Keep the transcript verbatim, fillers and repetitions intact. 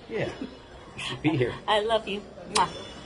Yeah. You should be here. I love you. Mwah.